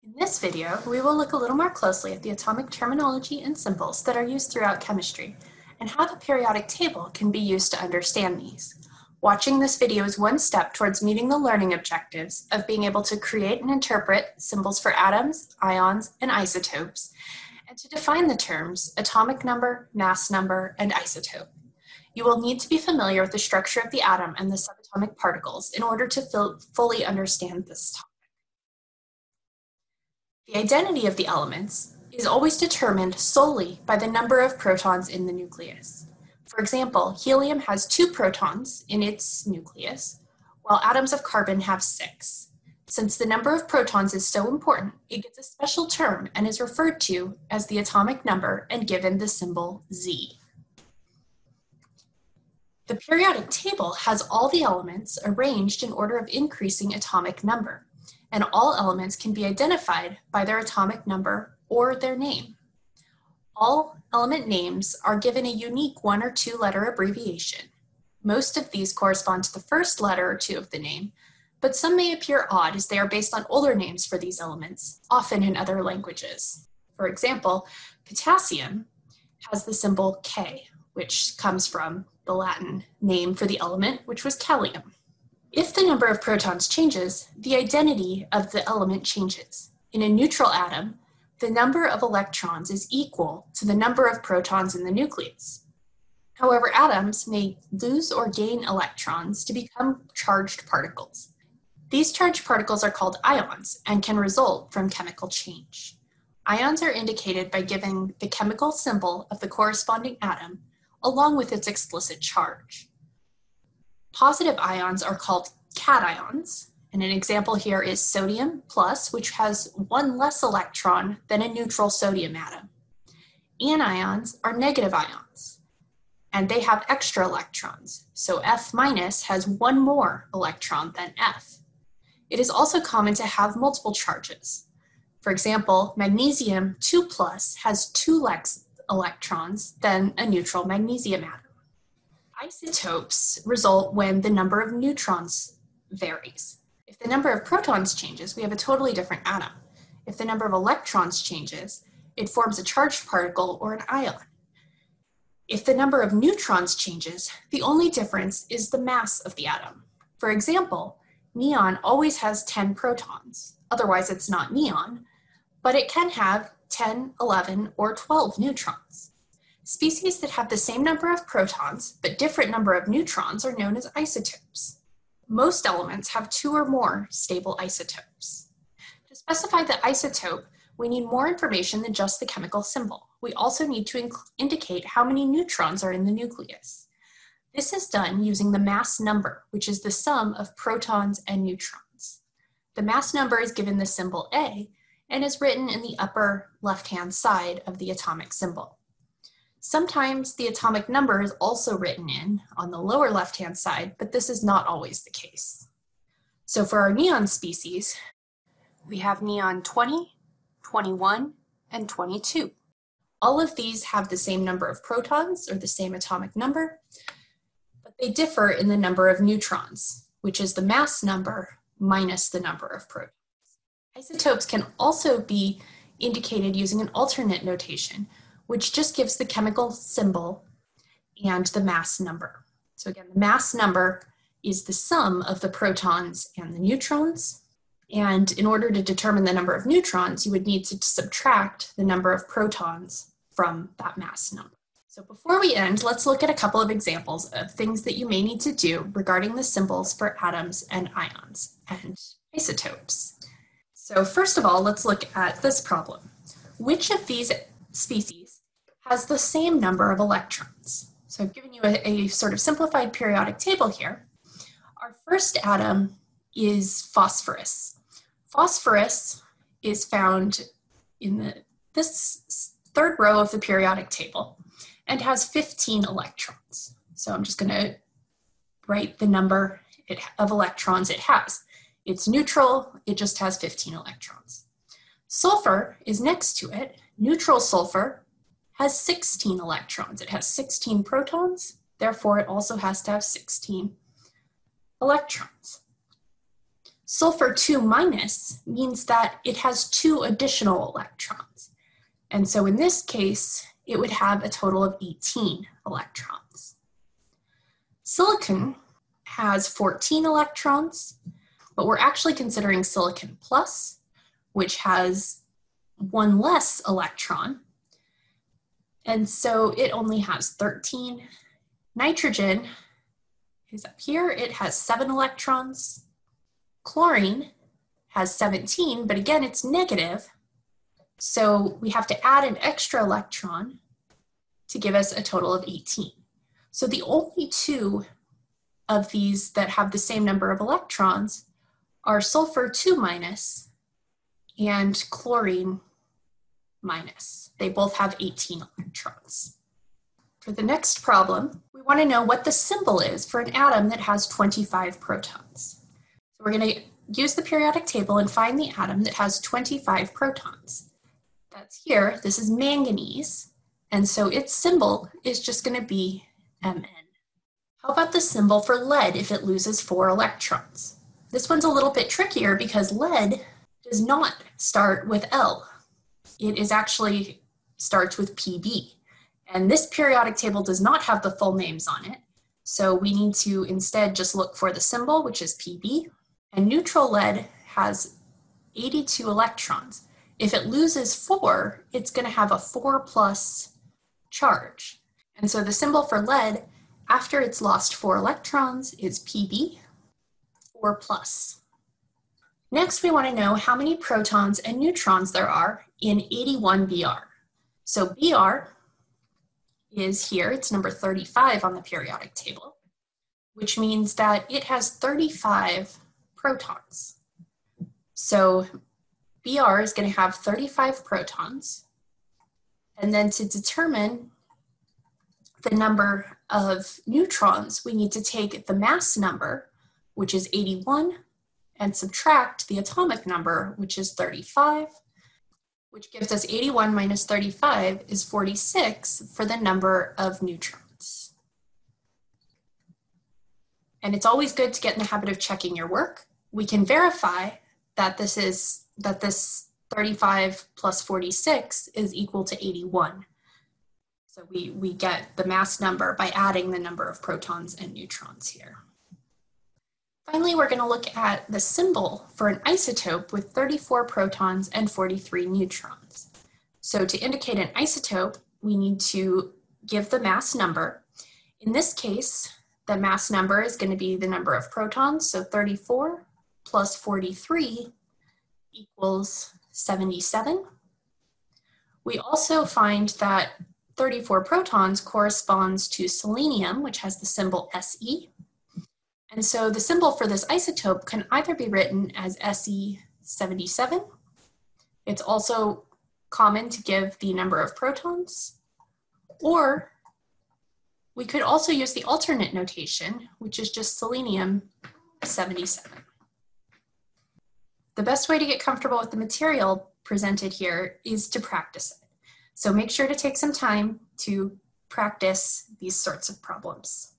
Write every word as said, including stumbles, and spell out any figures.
In this video, we will look a little more closely at the atomic terminology and symbols that are used throughout chemistry, and how the periodic table can be used to understand these. Watching this video is one step towards meeting the learning objectives of being able to create and interpret symbols for atoms, ions, and isotopes, and to define the terms atomic number, mass number, and isotope. You will need to be familiar with the structure of the atom and the subatomic particles in order to fully understand this topic. The identity of the elements is always determined solely by the number of protons in the nucleus. For example, helium has two protons in its nucleus, while atoms of carbon have six. Since the number of protons is so important, it gets a special term and is referred to as the atomic number and given the symbol Z. The periodic table has all the elements arranged in order of increasing atomic number, and all elements can be identified by their atomic number or their name. All element names are given a unique one or two letter abbreviation. Most of these correspond to the first letter or two of the name, but some may appear odd as they are based on older names for these elements, often in other languages. For example, potassium has the symbol K, which comes from the Latin name for the element, which was kalium. If the number of protons changes, the identity of the element changes. In a neutral atom, the number of electrons is equal to the number of protons in the nucleus. However, atoms may lose or gain electrons to become charged particles. These charged particles are called ions and can result from chemical change. Ions are indicated by giving the chemical symbol of the corresponding atom along with its explicit charge. Positive ions are called cations, and an example here is sodium plus, which has one less electron than a neutral sodium atom. Anions are negative ions, and they have extra electrons, so F minus has one more electron than F. It is also common to have multiple charges. For example, magnesium two plus has two less electrons than a neutral magnesium atom. Isotopes result when the number of neutrons varies. If the number of protons changes, we have a totally different atom. If the number of electrons changes, it forms a charged particle or an ion. If the number of neutrons changes, the only difference is the mass of the atom. For example, neon always has ten protons. Otherwise, it's not neon, but it can have ten, eleven, or twelve neutrons. Species that have the same number of protons but different number of neutrons are known as isotopes. Most elements have two or more stable isotopes. To specify the isotope, we need more information than just the chemical symbol. We also need to indicate how many neutrons are in the nucleus. This is done using the mass number, which is the sum of protons and neutrons. The mass number is given the symbol A and is written in the upper left-hand side of the atomic symbol. Sometimes the atomic number is also written in on the lower left-hand side, but this is not always the case. So for our neon species, we have neon twenty, twenty-one, and twenty-two. All of these have the same number of protons or the same atomic number, but they differ in the number of neutrons, which is the mass number minus the number of protons. Isotopes can also be indicated using an alternate notation, which just gives the chemical symbol and the mass number. So again, the mass number is the sum of the protons and the neutrons. And in order to determine the number of neutrons, you would need to subtract the number of protons from that mass number. So before we end, let's look at a couple of examples of things that you may need to do regarding the symbols for atoms and ions and isotopes. So first of all, let's look at this problem. Which of these species has the same number of electrons? So I've given you a, a sort of simplified periodic table here. Our first atom is phosphorus. Phosphorus is found in the, this third row of the periodic table and has fifteen electrons. So I'm just going to write the number it, of electrons it has. It's neutral, it just has fifteen electrons. Sulfur is next to it. Neutral sulfur has sixteen electrons. It has sixteen protons, therefore it also has to have sixteen electrons. Sulfur two minus means that it has two additional electrons. And so in this case, it would have a total of eighteen electrons. Silicon has fourteen electrons, but we're actually considering silicon plus, which has one less electron. And so it only has thirteen. Nitrogen is up here. It has seven electrons. Chlorine has seventeen, but again, it's negative. So we have to add an extra electron to give us a total of eighteen. So the only two of these that have the same number of electrons are sulfur two minus and chlorine minus. They both have eighteen electrons. For the next problem, we want to know what the symbol is for an atom that has twenty-five protons. So we're going to use the periodic table and find the atom that has twenty-five protons. That's here. This is manganese, and so its symbol is just going to be M N. How about the symbol for lead if it loses four electrons? This one's a little bit trickier because lead does not start with L. It is actually starts with P B. And this periodic table does not have the full names on it. So we need to instead just look for the symbol, which is P B. And neutral lead has eighty-two electrons. If it loses four, it's going to have a four plus charge. And so the symbol for lead, after it's lost four electrons, is P B, four plus. Next, we want to know how many protons and neutrons there are in eighty-one B R. So B R is here, it's number thirty-five on the periodic table, which means that it has thirty-five protons. So B R is going to have thirty-five protons, and then to determine the number of neutrons, we need to take the mass number, which is eighty-one, and subtract the atomic number, which is thirty-five, which gives us eighty-one minus thirty-five is forty-six for the number of neutrons. And it's always good to get in the habit of checking your work. We can verify that this is that this thirty-five plus forty-six is equal to eighty-one. So we, we get the mass number by adding the number of protons and neutrons here. Finally, we're going to look at the symbol for an isotope with thirty-four protons and forty-three neutrons. So to indicate an isotope, we need to give the mass number. In this case, the mass number is going to be the number of protons, so thirty-four plus forty-three equals seventy-seven. We also find that thirty-four protons corresponds to selenium, which has the symbol S E. And so the symbol for this isotope can either be written as S E seventy-seven. It's also common to give the number of protons, or we could also use the alternate notation, which is just selenium seventy-seven. The best way to get comfortable with the material presented here is to practice it. So make sure to take some time to practice these sorts of problems.